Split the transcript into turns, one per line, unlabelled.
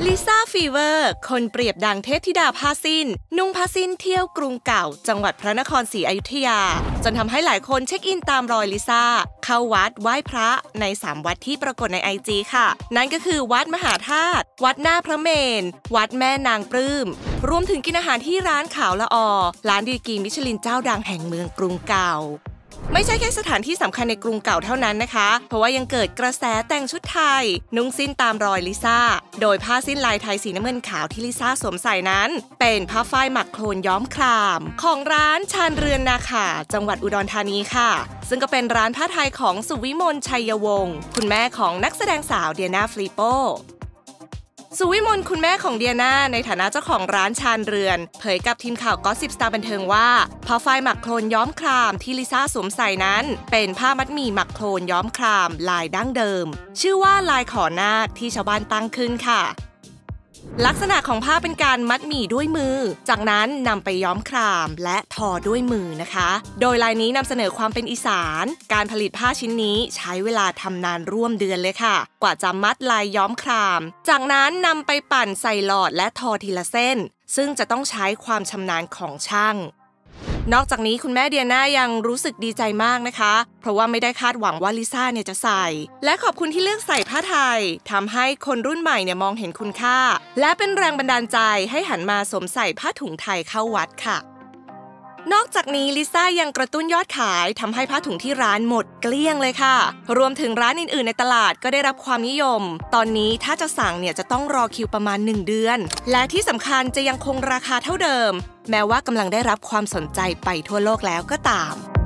ลิซ่าฟีเวอร์คนเปรียบดังเทพธิดาผ้าสิ้นนุ่งผ้าสิ้นเที่ยวกรุงเก่าจังหวัดพระนครศรีอยุธยาจนทำให้หลายคนเช็คอินตามรอยลิซ่าเข้าวัดไหว้พระใน3วัดที่ปรากฏใน IG ค่ะนั่นก็คือวัดมหาธาตุวัดหน้าพระเมรุวัดแม่นางปลื้มรวมถึงกินอาหารที่ร้านขาวละอร้านดีกรีมิชลินเจ้าดังแห่งเมืองกรุงเก่าไม่ใช่แค่สถานที่สำคัญในกรุงเก่าเท่านั้นนะคะเพราะว่ายังเกิดกระแสแต่งชุดไทยนุ่งสิ้นตามรอยลิซ่าโดยผ้าสิ้นลายไทยสีน้ำเงินขาวที่ลิซ่าสวมใส่นั้นเป็นผ้าฝ้ายหมักโคลนย้อมครามของร้านชาญเรือนนาขาจังหวัดอุดรธานีค่ะซึ่งก็เป็นร้านผ้าไทยของสุวิมลชัยวงศ์คุณแม่ของนักแสดงสาวเดียนาฟลิโปสุวิมลคุณแม่ของเดียนาในฐานะเจ้าของร้านชาญเรือนเผยกับทีมข่าวก็อสซิปสตาร์บันเทิงว่าผ้าฝ้ายหมักโคลนย้อมครามที่ลิซ่าสวมใส่นั้นเป็นผ้ามัดหมี่หมักโคลนย้อมครามลายดั้งเดิมชื่อว่าลายขอนาคที่ชาวบ้านตั้งขึ้นค่ะลักษณะของผ้าเป็นการมัดหมี่ด้วยมือจากนั้นนำไปย้อมครามและทอด้วยมือนะคะโดยลายนี้นำเสนอความเป็นอีสานการผลิตผ้าชิ้นนี้ใช้เวลาทำนานร่วมเดือนเลยค่ะกว่าจะมัดลายย้อมครามจากนั้นนำไปปั่นใส่หลอดและทอทีละเส้นซึ่งจะต้องใช้ความชำนาญของช่างนอกจากนี้คุณแม่เดียนายังรู้สึกดีใจมากนะคะเพราะว่าไม่ได้คาดหวังว่าลิซ่าเนี่ยจะใส่และขอบคุณที่เลือกใส่ผ้าไทยทำให้คนรุ่นใหม่เนี่ยมองเห็นคุณค่าและเป็นแรงบันดาลใจให้หันมาสวมใส่ผ้าถุงไทยเข้าวัดค่ะนอกจากนี้ลิซ่ายังกระตุ้นยอดขายทำให้ผ้าถุงที่ร้านหมดเกลี้ยงเลยค่ะรวมถึงร้านอื่นๆในตลาดก็ได้รับความนิยมตอนนี้ถ้าจะสั่งเนี่ยจะต้องรอคิวประมาณ1 เดือนและที่สำคัญจะยังคงราคาเท่าเดิมแม้ว่ากำลังได้รับความสนใจไปทั่วโลกแล้วก็ตาม